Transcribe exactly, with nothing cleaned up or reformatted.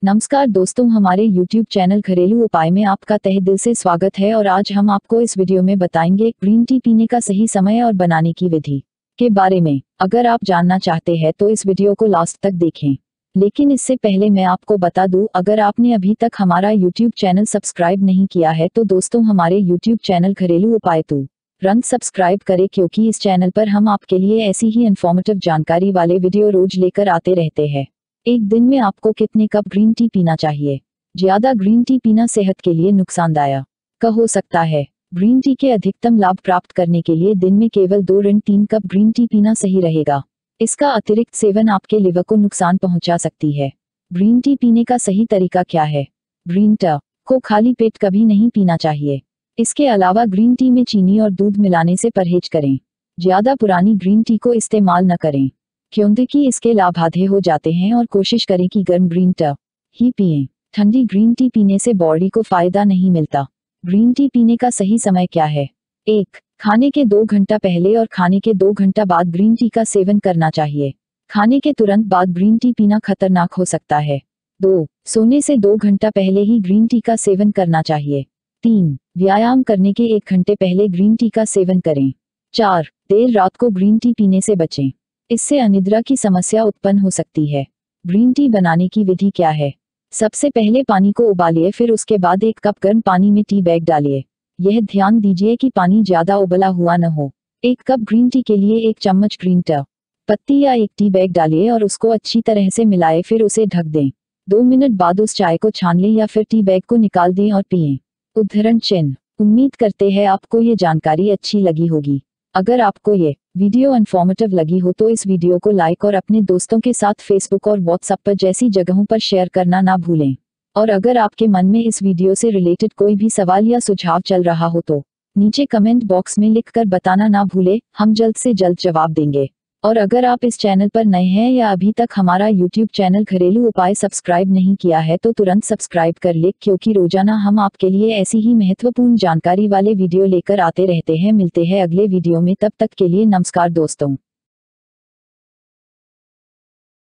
नमस्कार दोस्तों, हमारे यूट्यूब चैनल घरेलू उपाय में आपका तहे दिल से स्वागत है। और आज हम आपको इस वीडियो में बताएंगे ग्रीन टी पीने का सही समय और बनाने की विधि के बारे में। अगर आप जानना चाहते हैं तो इस वीडियो को लास्ट तक देखें। लेकिन इससे पहले मैं आपको बता दूं, अगर आपने अभी तक हमारा यूट्यूब चैनल सब्सक्राइब नहीं किया है तो दोस्तों हमारे यूट्यूब चैनल घरेलू उपाय तुरंत सब्सक्राइब करें, क्योंकि इस चैनल पर हम आपके लिए ऐसी ही इन्फॉर्मेटिव जानकारी वाले वीडियो रोज लेकर आते रहते हैं। एक दिन में आपको कितने कप ग्रीन टी पीना चाहिए? ज्यादा ग्रीन टी पीना सेहत के लिए नुकसानदायक हो सकता है। ग्रीन टी के अधिकतम लाभ प्राप्त करने के लिए दिन में केवल दो ऋण तीन कप ग्रीन टी पीना सही रहेगा। इसका अतिरिक्त सेवन आपके लिवर को नुकसान पहुंचा सकती है। ग्रीन टी पीने का सही तरीका क्या है? ग्रीन टी को खाली पेट कभी नहीं पीना चाहिए। इसके अलावा ग्रीन टी में चीनी और दूध मिलाने से परहेज करें। ज्यादा पुरानी ग्रीन टी को इस्तेमाल न करें, क्योंकि इसके लाभ आधे हो जाते हैं। और कोशिश करें कि गर्म ग्रीन टी ही पिएं। ठंडी ग्रीन टी पीने से बॉडी को फायदा नहीं मिलता। ग्रीन टी पीने का सही समय क्या है? एक, खाने के दो घंटा पहले और खाने के दो घंटा बाद ग्रीन टी का सेवन करना चाहिए। खाने के तुरंत बाद ग्रीन टी पीना खतरनाक हो सकता है। दो, सोने से दो घंटा पहले ही ग्रीन टी का सेवन करना चाहिए। तीन, व्यायाम करने के एक घंटे पहले ग्रीन टी का सेवन करें। चार, देर रात को ग्रीन टी पीने से बचें, इससे अनिद्रा की समस्या उत्पन्न हो सकती है। ग्रीन टी बनाने की विधि क्या है? सबसे पहले पानी को उबालिए, फिर उसके बाद एक कप गर्म पानी में टी बैग डालिए। यह ध्यान दीजिए कि पानी ज्यादा उबला हुआ न हो। एक कप ग्रीन टी के लिए एक चम्मच ग्रीन टी पत्ती या एक टी बैग डालिए और उसको अच्छी तरह से मिलाए, फिर उसे ढक दें। दो मिनट बाद उस चाय को छान लें या फिर टी बैग को निकाल दें और पिएं। उद्धरण चिन्ह। उम्मीद करते हैं आपको ये जानकारी अच्छी लगी होगी। अगर आपको ये वीडियो इन्फॉर्मेटिव लगी हो तो इस वीडियो को लाइक और अपने दोस्तों के साथ फेसबुक और व्हाट्सएप पर जैसी जगहों पर शेयर करना ना भूलें। और अगर आपके मन में इस वीडियो से रिलेटेड कोई भी सवाल या सुझाव चल रहा हो तो नीचे कमेंट बॉक्स में लिखकर बताना ना भूलें, हम जल्द से जल्द जवाब देंगे। और अगर आप इस चैनल पर नए हैं या अभी तक हमारा यूट्यूब चैनल घरेलू उपाय सब्सक्राइब नहीं किया है तो तुरंत सब्सक्राइब कर ले, क्योंकि रोजाना हम आपके लिए ऐसी ही महत्वपूर्ण जानकारी वाले वीडियो लेकर आते रहते हैं। मिलते हैं अगले वीडियो में, तब तक के लिए नमस्कार दोस्तों।